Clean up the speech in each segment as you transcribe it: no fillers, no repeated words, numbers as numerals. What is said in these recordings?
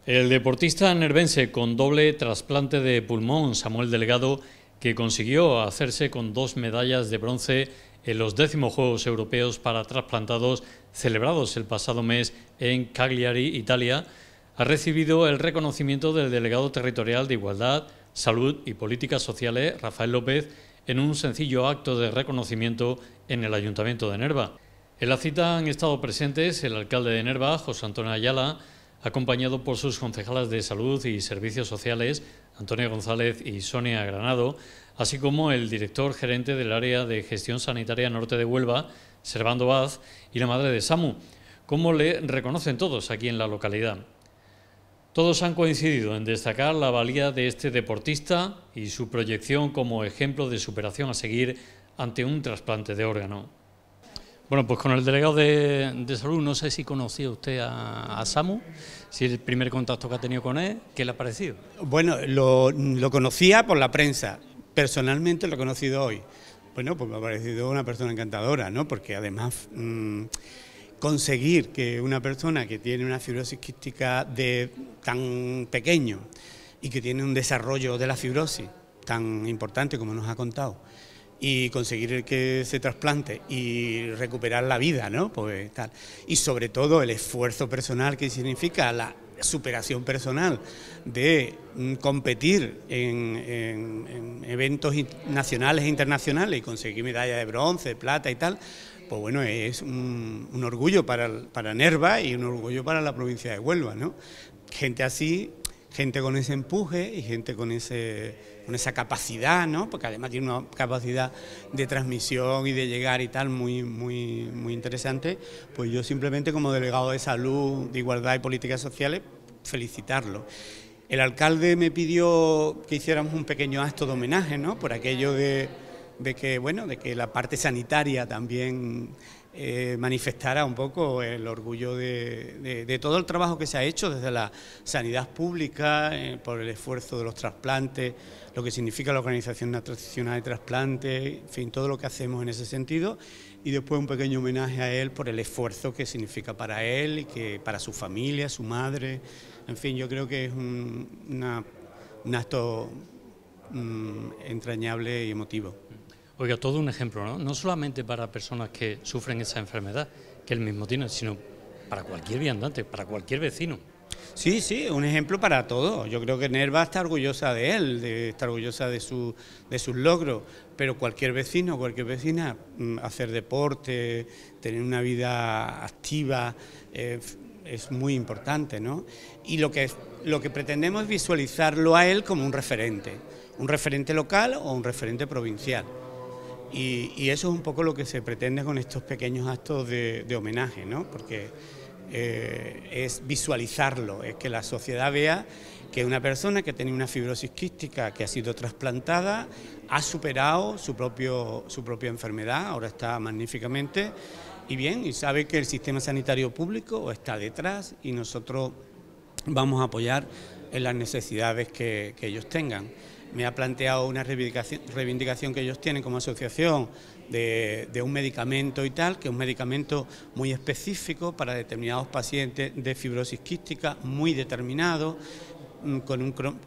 El deportista nervense con doble trasplante de pulmón, Samuel Delgado, que consiguió hacerse con 2 medallas de bronce en los 10º Juegos Europeos para trasplantados celebrados el pasado mes en Cagliari, Italia, ha recibido el reconocimiento del delegado territorial de Igualdad, Salud y Políticas Sociales, Rafael López, en un sencillo acto de reconocimiento en el Ayuntamiento de Nerva. En la cita han estado presentes el alcalde de Nerva, José Antonio Ayala, acompañado por sus concejalas de Salud y Servicios Sociales, Antonio González y Sonia Granado, así como el director gerente del Área de Gestión Sanitaria Norte de Huelva, Servando Vaz, y la madre de Samu, como le reconocen todos aquí en la localidad. Todos han coincidido en destacar la valía de este deportista y su proyección como ejemplo de superación a seguir ante un trasplante de órgano. Bueno, pues con el delegado de Salud, no sé si conocía usted a Samu, si el primer contacto que ha tenido con él, ¿qué le ha parecido? Bueno, lo conocía por la prensa, personalmente lo he conocido hoy. Bueno, pues me ha parecido una persona encantadora, ¿no? Porque además conseguir que una persona que tiene una fibrosis quística de tan pequeño y que tiene un desarrollo de la fibrosis tan importante como nos ha contado, y conseguir que se trasplante y recuperar la vida, ¿no? Pues tal. Y sobre todo el esfuerzo personal que significa la superación personal de competir en eventos nacionales e internacionales y conseguir medalla de bronce, de plata y tal, pues bueno, es un orgullo para Nerva y un orgullo para la provincia de Huelva, ¿no? Gente así, gente con ese empuje y gente con esa capacidad, ¿no? Porque además tiene una capacidad de transmisión y de llegar y tal muy interesante. Pues yo simplemente como delegado de Salud, de Igualdad y Políticas Sociales, felicitarlo. El alcalde me pidió que hiciéramos un pequeño acto de homenaje, ¿no? Por aquello de que la parte sanitaria también manifestara un poco el orgullo de todo el trabajo que se ha hecho desde la sanidad pública, por el esfuerzo de los trasplantes, lo que significa la Organización Nacional de Trasplantes, en fin, todo lo que hacemos en ese sentido, y después un pequeño homenaje a él por el esfuerzo que significa para él y que para su familia, su madre, en fin, yo creo que es un acto entrañable y emotivo. Oiga, todo un ejemplo, ¿no? No solamente para personas que sufren esa enfermedad que él mismo tiene, sino para cualquier viandante, para cualquier vecino. Sí, un ejemplo para todos. Yo creo que Nerva está orgullosa de él, está orgullosa de sus logros, pero cualquier vecino, cualquier vecina, hacer deporte, tener una vida activa, es muy importante, ¿no? Y lo que pretendemos es visualizarlo a él como un referente local o un referente provincial. Y eso es un poco lo que se pretende con estos pequeños actos de homenaje, ¿no? Porque es visualizarlo, es que la sociedad vea que una persona que tenía una fibrosis quística que ha sido trasplantada ha superado su propia enfermedad, ahora está magníficamente y bien, y sabe que el sistema sanitario público está detrás y nosotros vamos a apoyar en las necesidades que ellos tengan. Me ha planteado una reivindicación que ellos tienen como asociación de un medicamento y tal, que es un medicamento muy específico para determinados pacientes de fibrosis quística, muy determinado, con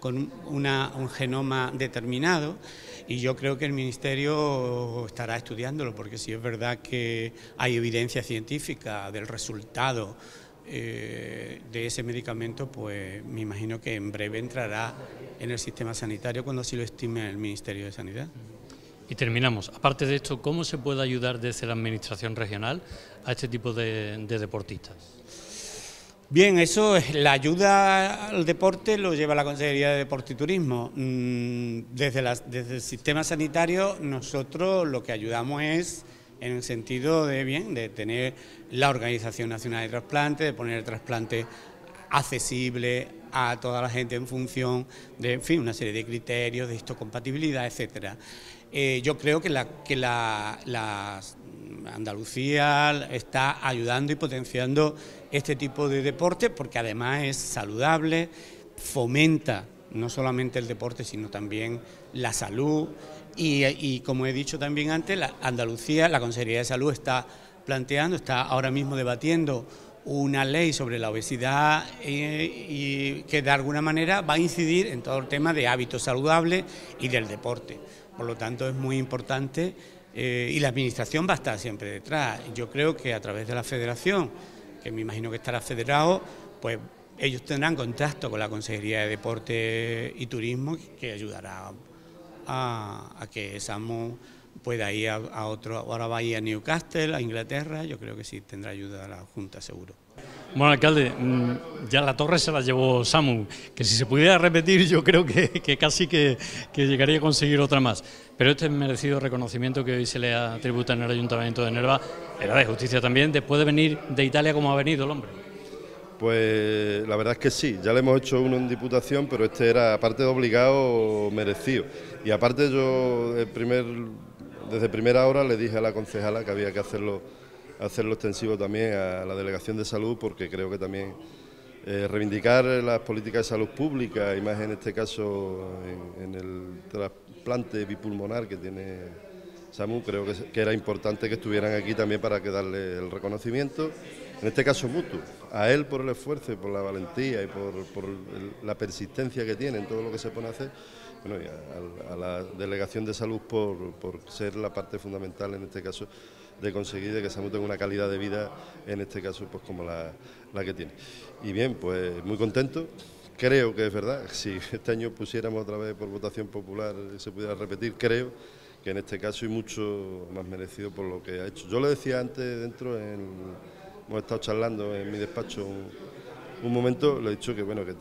un genoma determinado, y yo creo que el Ministerio estará estudiándolo, porque sí es verdad que hay evidencia científica del resultado de ese medicamento, pues me imagino que en breve entrará en el sistema sanitario cuando así lo estime el Ministerio de Sanidad. Y terminamos. Aparte de esto, ¿cómo se puede ayudar desde la Administración regional a este tipo de deportistas? Bien, eso es la ayuda al deporte, lo lleva la Consejería de Deporte y Turismo. Desde el sistema sanitario nosotros lo que ayudamos es en el sentido de tener la Organización Nacional de Trasplantes, de poner el trasplante accesible a toda la gente en función de, en fin, una serie de criterios, de histocompatibilidad, etcétera. Yo creo que la Andalucía está ayudando y potenciando este tipo de deporte porque además es saludable, fomenta no solamente el deporte sino también la salud y como he dicho también antes, Andalucía, la Consejería de Salud está ahora mismo debatiendo una ley sobre la obesidad y que de alguna manera va a incidir en todo el tema de hábitos saludables y del deporte. Por lo tanto, es muy importante y la Administración va a estar siempre detrás. Yo creo que a través de la Federación, que me imagino que estará federado, pues ellos tendrán contacto con la Consejería de Deporte y Turismo, que ayudará a que SAMU pueda ir a otro. Ahora va a ir a Newcastle, a Inglaterra. Yo creo que sí tendrá ayuda a la Junta, seguro. Bueno, alcalde, ya la torre se la llevó SAMU, que si se pudiera repetir yo creo que casi que llegaría a conseguir otra más. Pero este merecido reconocimiento que hoy se le atributa en el Ayuntamiento de Nerva era de justicia también, después de venir de Italia como ha venido el hombre. Pues la verdad es que sí, ya le hemos hecho uno en Diputación, pero este era, aparte de obligado, merecido. Y aparte yo desde primera hora le dije a la concejala que había que hacerlo extensivo también a la Delegación de Salud, porque creo que también reivindicar las políticas de salud pública, y más en este caso en el trasplante bipulmonar que tiene SAMU, creo que era importante que estuvieran aquí también para que darle el reconocimiento, en este caso mutuo, a él por el esfuerzo y por la valentía y por la persistencia que tiene en todo lo que se pone a hacer, bueno, y a la Delegación de Salud por ser la parte fundamental en este caso de conseguir de que SAMU tenga una calidad de vida, en este caso pues como la que tiene. Y bien, pues muy contento. Creo que es verdad, si este año pusiéramos otra vez por votación popular y se pudiera repetir, creo que en este caso es mucho más merecido por lo que ha hecho. Yo lo decía antes hemos estado charlando en mi despacho un momento, le he dicho que bueno,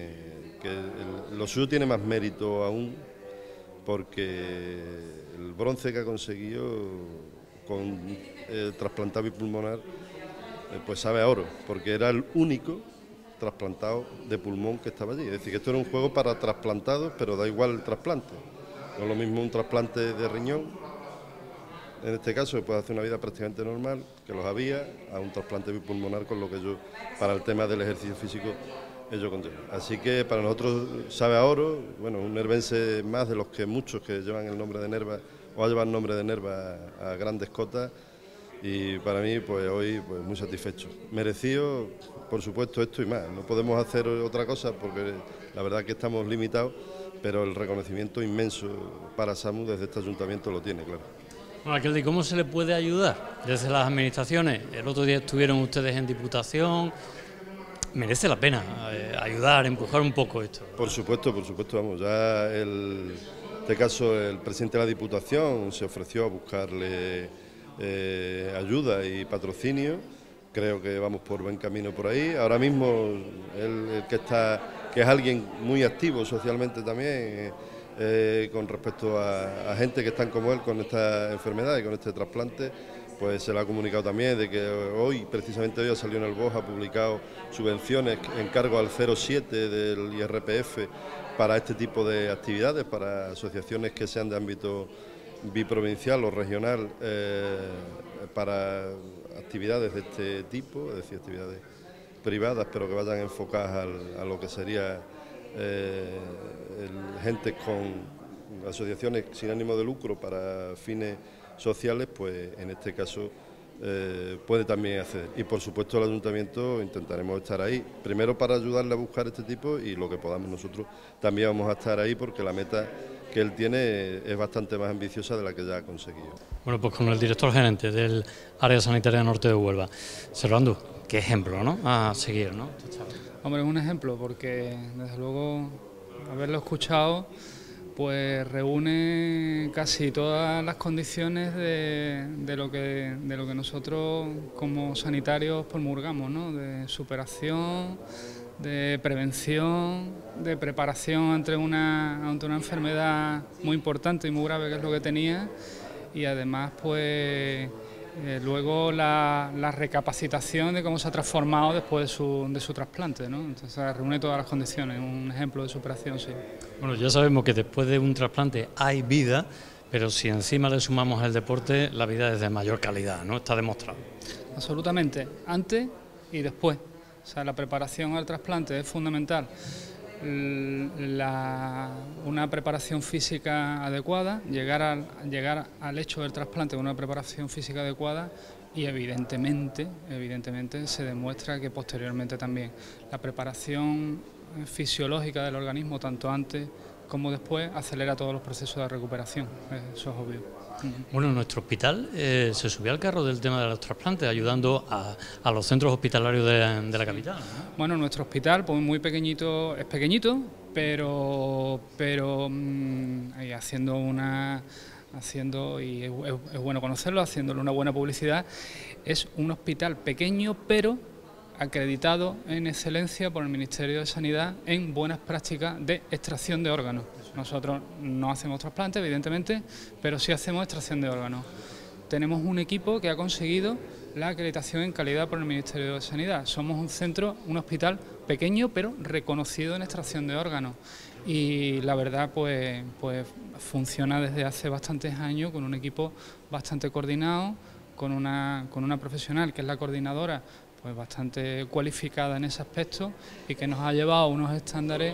lo suyo tiene más mérito aún, porque el bronce que ha conseguido con el trasplantado bipulmonar, pues sabe a oro, porque era el único trasplantado de pulmón que estaba allí. Es decir, que esto era un juego para trasplantados, pero da igual el trasplante. No es lo mismo un trasplante de riñón, en este caso, que puede hacer una vida prácticamente normal, que los había, a un trasplante bipulmonar, con lo que para el tema del ejercicio físico, ello conlleva. Así que para nosotros sabe a oro, bueno, un nervense más de los que muchos que llevan el nombre de Nerva, o ha llevado el nombre de Nerva a grandes cotas, y para mí, pues hoy, pues muy satisfecho. Merecido, por supuesto, esto y más. No podemos hacer otra cosa porque la verdad que estamos limitados, pero el reconocimiento inmenso para SAMU desde este ayuntamiento lo tiene, claro. Bueno, alcalde, ¿cómo se le puede ayudar desde las administraciones? El otro día estuvieron ustedes en Diputación. Merece la pena ayudar, empujar un poco esto. Por supuesto, vamos, ya en este caso el presidente de la Diputación se ofreció a buscarle ayuda y patrocinio. Creo que vamos por buen camino por ahí. Ahora mismo él que es alguien muy activo socialmente también, con respecto a gente que están como él con esta enfermedad y con este trasplante, pues se le ha comunicado también de que precisamente hoy ha salido en el BOS, ha publicado subvenciones en cargo al 07 del IRPF para este tipo de actividades, para asociaciones que sean de ámbito biprovincial o regional, para actividades de este tipo, es decir, actividades privadas, pero que vayan enfocadas a lo que sería gente con asociaciones sin ánimo de lucro para fines sociales, pues en este caso puede también acceder. Y por supuesto el ayuntamiento intentaremos estar ahí, primero para ayudarle a buscar este tipo, y lo que podamos nosotros también vamos a estar ahí, porque la meta que él tiene es bastante más ambiciosa de la que ya ha conseguido. Bueno, pues con el director gerente del Área Sanitaria Norte de Huelva, Servando, qué ejemplo, ¿no?, a seguir, ¿no? Hombre, es un ejemplo, porque desde luego haberlo escuchado pues reúne casi todas las condiciones de lo que nosotros como sanitarios promulgamos, ¿no?, de superación, de prevención, de preparación ante una enfermedad muy importante y muy grave, que es lo que tenía, y además pues luego la recapacitación de cómo se ha transformado después de su trasplante, ¿no? Entonces reúne todas las condiciones, un ejemplo de superación, sí. Bueno, ya sabemos que después de un trasplante hay vida, pero si encima le sumamos el deporte, la vida es de mayor calidad, ¿no? Está demostrado. Absolutamente, antes y después. O sea, la preparación al trasplante es fundamental. Una preparación física adecuada, llegar al hecho del trasplante con una preparación física adecuada, y evidentemente se demuestra que posteriormente también la preparación fisiológica del organismo, tanto antes como después, acelera todos los procesos de recuperación, eso es obvio. Bueno, nuestro hospital se subió al carro del tema de los trasplantes, ayudando a los centros hospitalarios de la capital, ¿no? Bueno, nuestro hospital, pues muy pequeñito, es pequeñito, pero y es bueno conocerlo, haciéndole una buena publicidad. Es un hospital pequeño, pero acreditado en excelencia por el Ministerio de Sanidad en buenas prácticas de extracción de órganos. Nosotros no hacemos trasplantes, evidentemente, pero sí hacemos extracción de órganos. Tenemos un equipo que ha conseguido la acreditación en calidad por el Ministerio de Sanidad. Somos un hospital pequeño, pero reconocido en extracción de órganos. Y la verdad, pues funciona desde hace bastantes años con un equipo bastante coordinado, con una profesional que es la coordinadora, pues bastante cualificada en ese aspecto y que nos ha llevado a unos estándares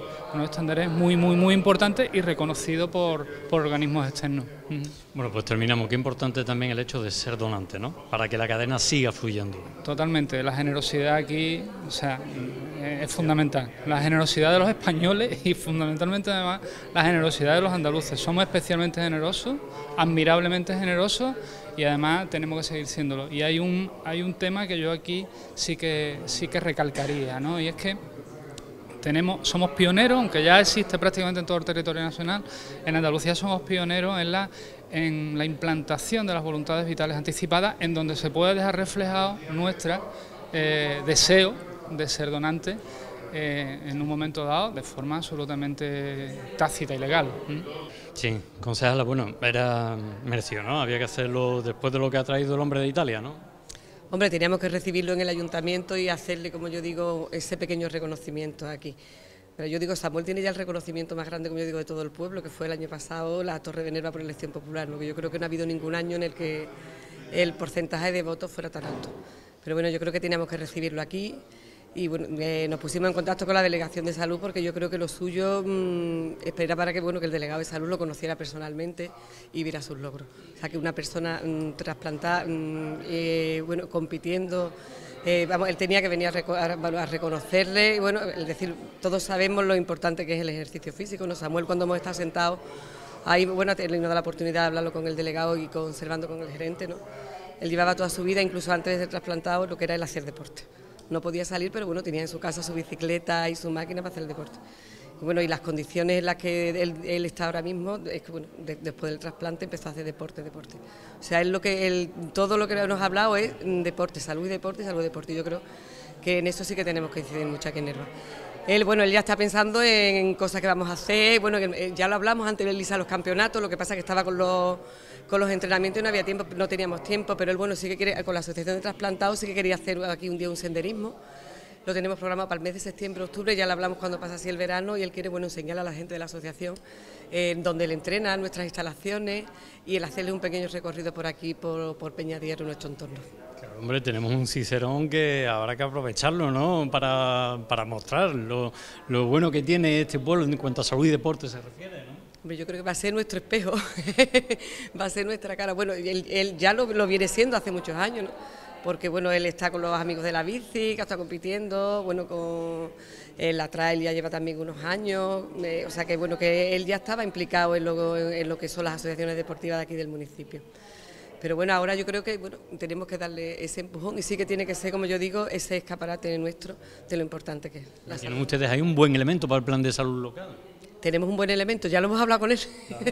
muy importantes y reconocidos por organismos externos. Bueno, pues terminamos. Qué importante también el hecho de ser donante, ¿no? Para que la cadena siga fluyendo. Totalmente. La generosidad aquí, o sea, es fundamental. La generosidad de los españoles y fundamentalmente además la generosidad de los andaluces. Somos especialmente generosos, admirablemente generosos, y además tenemos que seguir siéndolo. Y hay un tema que yo aquí sí que recalcaría, ¿no? Y es que somos pioneros, aunque ya existe prácticamente en todo el territorio nacional. En Andalucía somos pioneros en la implantación de las voluntades vitales anticipadas, en donde se puede dejar reflejado nuestro deseo de ser donante en un momento dado, de forma absolutamente tácita y legal. Sí, concejala, bueno, era merecido, ¿no? Había que hacerlo después de lo que ha traído el hombre de Italia, ¿no? Hombre, teníamos que recibirlo en el ayuntamiento y hacerle, como yo digo, ese pequeño reconocimiento aquí. Pero yo digo, Samuel tiene ya el reconocimiento más grande, como yo digo, de todo el pueblo, que fue el año pasado la Torre de Nerva por elección popular, ¿no? Que yo creo que no ha habido ningún año en el que el porcentaje de votos fuera tan alto. Pero bueno, yo creo que teníamos que recibirlo aquí. Y bueno, nos pusimos en contacto con la Delegación de Salud porque yo creo que lo suyo era para que el delegado de Salud lo conociera personalmente y viera sus logros. O sea, que una persona trasplantada, compitiendo, él tenía que venir a reconocerle. Y bueno, es decir, todos sabemos lo importante que es el ejercicio físico, ¿no? Samuel, cuando hemos estado sentados ahí, bueno, él nos da la oportunidad de hablarlo con el delegado y conservando con el gerente, ¿no? Él llevaba toda su vida, incluso antes de ser trasplantado, lo que era el hacer deporte. No podía salir, pero bueno, tenía en su casa su bicicleta y su máquina para hacer el deporte. Y bueno, y las condiciones en las que él está ahora mismo, es que bueno, después del trasplante empezó a hacer deporte. O sea, todo lo que nos ha hablado es deporte, salud y deporte. Y yo creo que en eso sí que tenemos que incidir mucho aquí en Nerva. Él ya está pensando en cosas que vamos a hacer, bueno, ya lo hablamos antes de Elisa, los campeonatos, lo que pasa es que estaba con los entrenamientos y no había tiempo, no teníamos tiempo, pero él, bueno, sí que quiere, con la Asociación de Trasplantados, sí que quería hacer aquí un día un senderismo. Lo tenemos programado para el mes de septiembre, octubre, ya lo hablamos cuando pasa así el verano, y él quiere, bueno, enseñar a la gente de la asociación donde él entrena, nuestras instalaciones, y el hacerle un pequeño recorrido por aquí, por Peñadierro, en nuestro entorno. Claro, hombre, tenemos un Cicerón que habrá que aprovecharlo, ¿no? Para mostrar lo bueno que tiene este pueblo en cuanto a salud y deporte se refiere, ¿no? Hombre, yo creo que va a ser nuestro espejo, va a ser nuestra cara. Bueno, él ya lo viene siendo hace muchos años, ¿no? Porque bueno, él está con los amigos de la bici, que está compitiendo, bueno, con la trail ya lleva también unos años, o sea que bueno, que él ya estaba implicado en lo que son las asociaciones deportivas de aquí del municipio. Pero bueno, ahora yo creo que bueno, tenemos que darle ese empujón y sí que tiene que ser, como yo digo, ese escaparate nuestro de lo importante que es. ¿Tienen ustedes ahí un buen elemento para el plan de salud local? Tenemos un buen elemento, ya lo hemos hablado con él.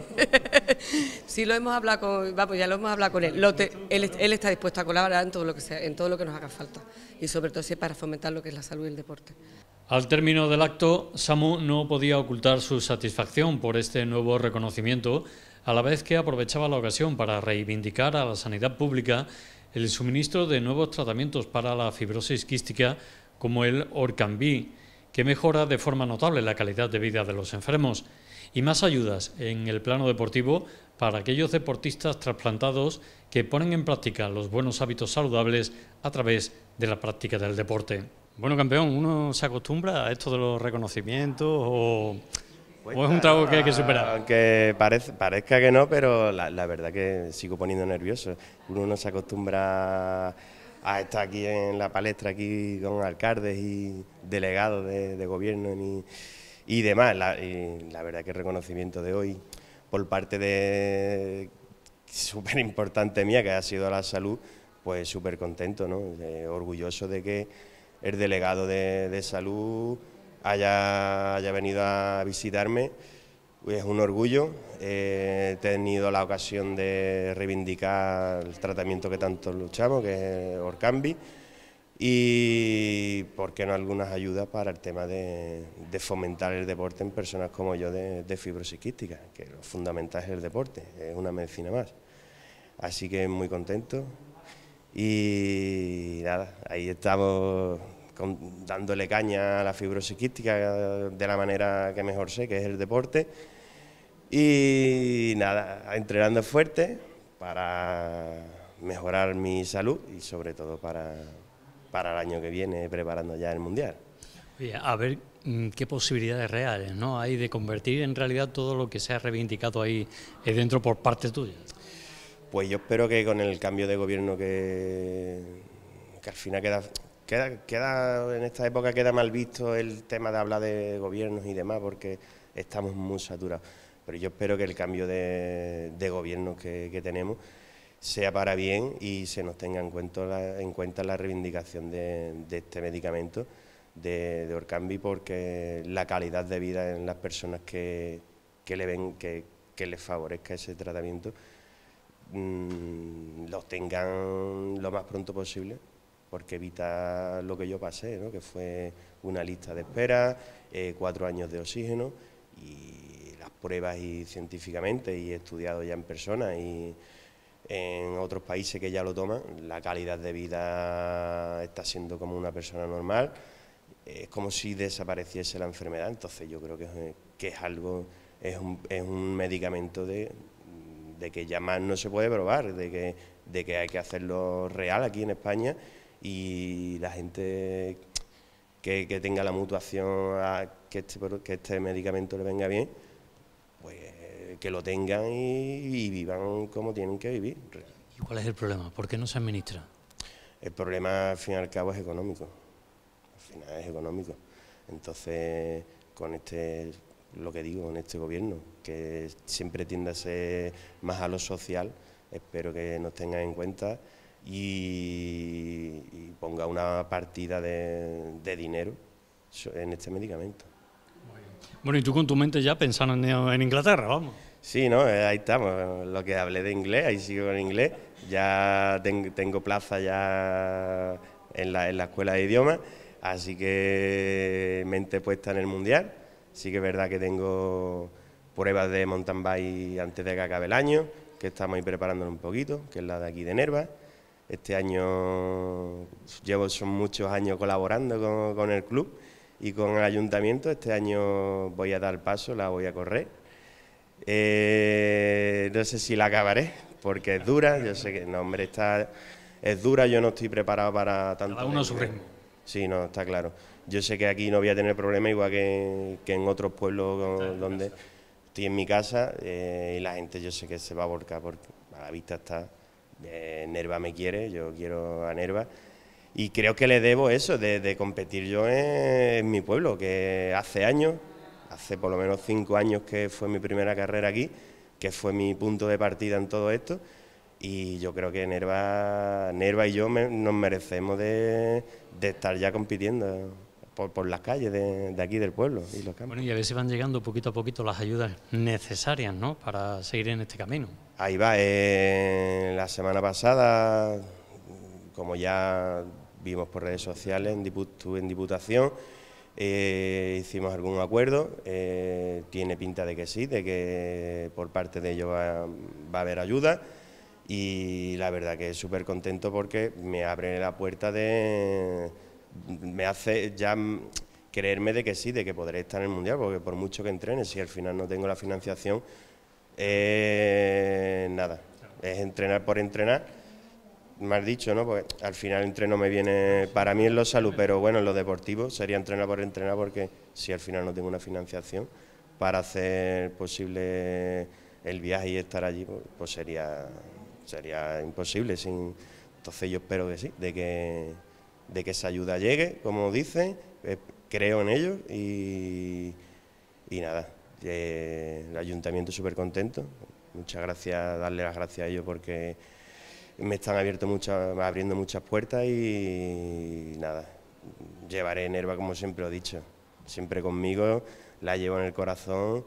Sí, ya lo hemos hablado con él. Él está dispuesto a colaborar en todo lo que sea, en todo lo que nos haga falta y sobre todo para fomentar lo que es la salud y el deporte. Al término del acto, Samu no podía ocultar su satisfacción por este nuevo reconocimiento, a la vez que aprovechaba la ocasión para reivindicar a la sanidad pública el suministro de nuevos tratamientos para la fibrosis quística como el Orkambi, que mejora de forma notable la calidad de vida de los enfermos, y más ayudas en el plano deportivo para aquellos deportistas trasplantados que ponen en práctica los buenos hábitos saludables a través de la práctica del deporte. Bueno, campeón, ¿uno se acostumbra a esto de los reconocimientos o ¿O es un trago que hay que superar? Aunque parezca que no, pero la verdad que sigo poniendo nervioso. Uno no se acostumbra a estar aquí en la palestra, aquí con alcaldes y delegados de gobierno y demás. Y la verdad que el reconocimiento de hoy por parte de súper importante mía, que ha sido la salud, pues súper contento, ¿no? Orgulloso de que el delegado de salud haya venido a visitarme. Es un orgullo. He tenido la ocasión de reivindicar el tratamiento que tanto luchamos, que es Orkambi, y por qué no algunas ayudas para el tema de fomentar el deporte en personas como yo de fibrosis quística, que lo fundamental es el deporte, es una medicina más. Así que muy contento y nada, ahí estamos dándole caña a la fibrosis quística de la manera que mejor sé, que es el deporte. Y nada, entrenando fuerte para mejorar mi salud y sobre todo para el año que viene, preparando ya el Mundial. Oye, a ver qué posibilidades reales, ¿no?, hay de convertir en realidad todo lo que se ha reivindicado ahí dentro por parte tuya. Pues yo espero que con el cambio de gobierno que al final queda en esta época queda mal visto el tema de hablar de gobiernos y demás porque estamos muy saturados. Pero yo espero que el cambio de gobierno que tenemos sea para bien y se nos tenga en cuenta la reivindicación de este medicamento de Orkambi, porque la calidad de vida en las personas que les favorezca ese tratamiento los tengan lo más pronto posible, porque evita lo que yo pasé, ¿no?, que fue una lista de espera, 4 años de oxígeno y las pruebas y científicamente y estudiado ya en personas y en otros países que ya lo toman, la calidad de vida está siendo como una persona normal, es como si desapareciese la enfermedad. Entonces yo creo que es un medicamento de que ya más no se puede probar, de que hay que hacerlo real aquí en España y la gente que tenga la mutuación a que este medicamento le venga bien, pues que lo tengan y vivan como tienen que vivir. ¿Y cuál es el problema? ¿Por qué no se administra? El problema al fin y al cabo es económico, al final es económico. Entonces con lo que digo, con este gobierno, que siempre tiende a ser más a lo social, espero que nos tengan en cuenta y ponga una partida de dinero en este medicamento. Bueno, y tú con tu mente ya pensando en Inglaterra, vamos. Sí, ¿no? Ahí estamos, lo que hablé de inglés, ahí sigo en inglés, ya tengo plaza ya en la escuela de idiomas, así que mente puesta en el Mundial. Sí que es verdad que tengo pruebas de mountain bike antes de que acabe el año, que estamos ahí preparándonos un poquito, que es la de aquí de Nerva. Este año son muchos años colaborando con el club y con el ayuntamiento. Este año voy a dar el paso, la voy a correr. No sé si la acabaré, porque es dura, yo sé que no, hombre, es dura, yo no estoy preparado para tanto. Cada uno a su ritmo. Sí, no, está claro. Yo sé que aquí no voy a tener problema, igual que en otros pueblos donde estoy en mi casa, y la gente yo sé que se va a volcar, porque a la vista está, Nerva me quiere, yo quiero a Nerva, y creo que le debo eso, de competir yo en mi pueblo, que hace por lo menos 5 años que fue mi primera carrera aquí, que fue mi punto de partida en todo esto, y yo creo que Nerva y yo nos merecemos de estar ya compitiendo por las calles de aquí del pueblo y los campos. Bueno, y a ver si van llegando poquito a poquito las ayudas necesarias, ¿no?, para seguir en este camino. Ahí va, la semana pasada, como ya vimos por redes sociales, estuve en Diputación, hicimos algún acuerdo, tiene pinta de que sí, de que por parte de ellos va a haber ayuda. Y la verdad que es súper contento porque me abre la puerta me hace ya creerme de que sí, de que podré estar en el Mundial, porque por mucho que entrene, si al final no tengo la financiación, nada, es entrenar por entrenar, me has dicho, ¿no? Pues al final el entreno me viene, para mí en lo salud, pero bueno, en lo deportivo sería entrenar por entrenar, porque si al final no tengo una financiación, para hacer posible el viaje y estar allí, pues sería imposible. Entonces yo espero que sí, de que esa ayuda llegue, como dicen, creo en ello y nada, el ayuntamiento súper contento. Muchas gracias, darle las gracias a ellos porque me están abriendo muchas puertas y nada, llevaré Nerva como siempre lo he dicho, siempre conmigo, la llevo en el corazón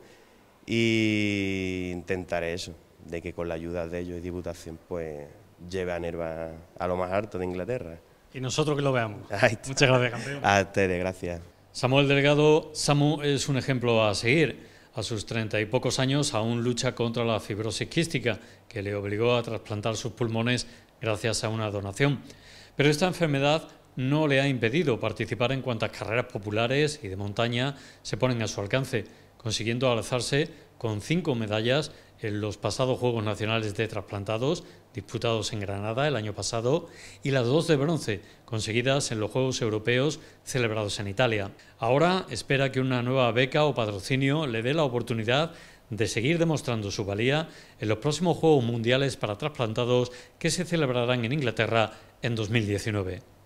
y intentaré eso, de que con la ayuda de ellos y Diputación pues lleve a Nerva a lo más alto de Inglaterra. Y nosotros que lo veamos. Muchas gracias, campeón. A ustedes, gracias. Samuel Delgado, Samu es un ejemplo a seguir. A sus 30 y pocos años aún lucha contra la fibrosis quística, que le obligó a trasplantar sus pulmones gracias a una donación. Pero esta enfermedad no le ha impedido participar en cuantas carreras populares y de montaña se ponen a su alcance, consiguiendo alzarse con 5 medallas en los pasados Juegos Nacionales de Trasplantados, disputados en Granada el año pasado, y las 2 de bronce, conseguidas en los Juegos Europeos celebrados en Italia. Ahora espera que una nueva beca o patrocinio le dé la oportunidad de seguir demostrando su valía en los próximos Juegos Mundiales para Trasplantados que se celebrarán en Inglaterra en 2019.